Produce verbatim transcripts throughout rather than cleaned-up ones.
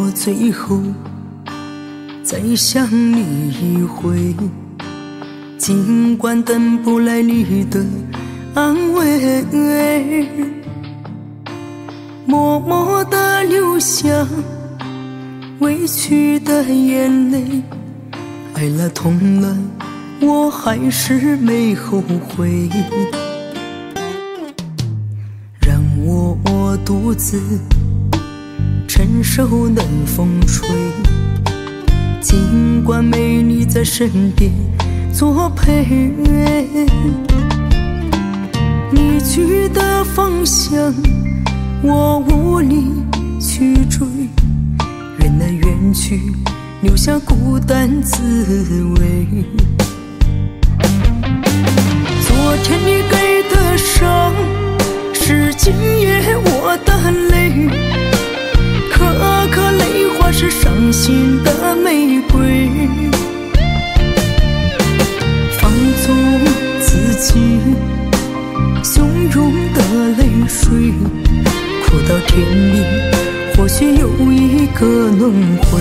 我最后再想你一回，尽管等不来你的安慰，默默地流下委屈的眼泪。爱了痛了，我还是没后悔，让我独自承受冷风吹，尽管没你在身边作陪。你去的方向我无力去追，人来远去留下孤单滋味。昨天你给的伤是今夜我的泪，颗颗泪花是伤心的玫瑰。放纵自己汹涌的泪水，哭到天明，或许有一个轮回。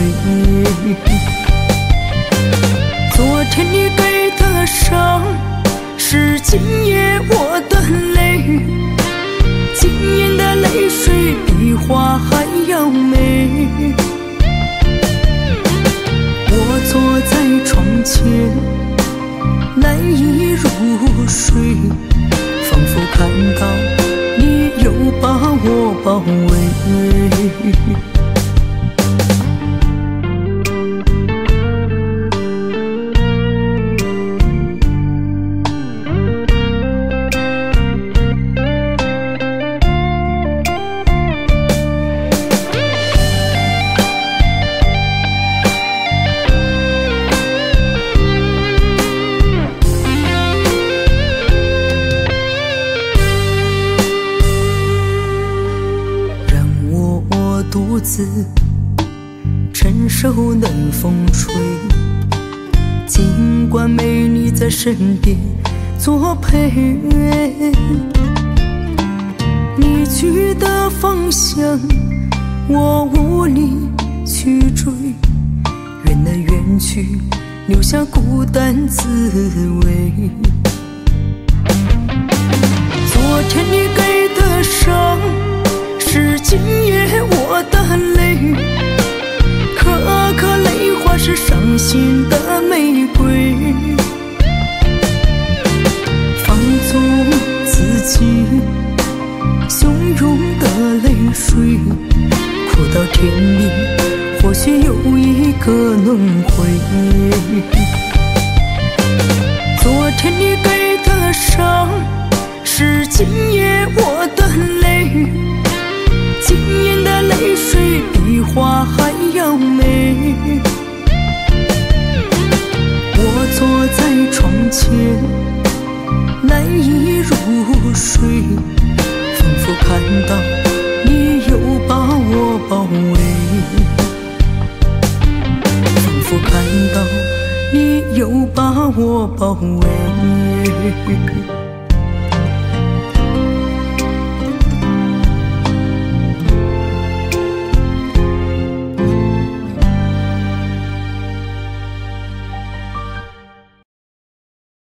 昨天你给的伤是今夜我的泪，今夜的泪水比花还要美。我坐在窗前难以入睡，仿佛看到你又把我包围。独自承受冷风吹，尽管没你在身边作陪。你去的方向我无力去追，缘来缘去留下孤单滋味。昨天你给的伤是今夜我的泪，颗颗泪花是伤心的玫瑰。放纵自己汹涌的泪水，哭到天明，或许有一个轮回。昨天你给的伤是今夜我的泪，今夜的泪水比花还要美。我坐在窗前难以入睡，仿佛看到你又把我包围，仿佛看到你又把我包围。